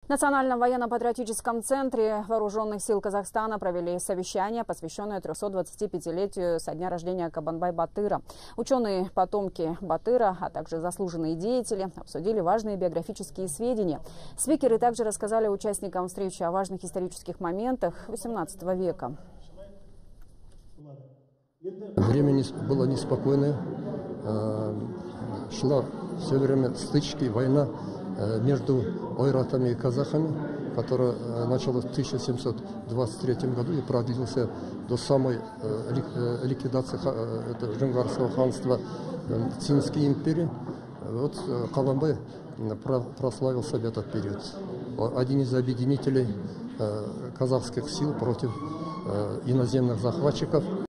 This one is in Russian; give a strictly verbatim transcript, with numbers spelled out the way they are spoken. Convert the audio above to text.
В Национальном военно-патриотическом центре Вооруженных сил Казахстана провели совещание, посвященное трёхсотдвадцатипятилетию со дня рождения Кабанбай-Батыра. Ученые, потомки Батыра, а также заслуженные деятели обсудили важные биографические сведения. Спикеры также рассказали участникам встречи о важных исторических моментах восемнадцатого века. Время было неспокойное, шла все время стычки, война между ойратами и казахами, которая началась в тысяча семьсот двадцать третьем году и продлился до самой ликвидации Жоңғарского ханства Цинской империи. Вот Кабанбай прославился в этот период. Один из объединителей казахских сил против иноземных захватчиков.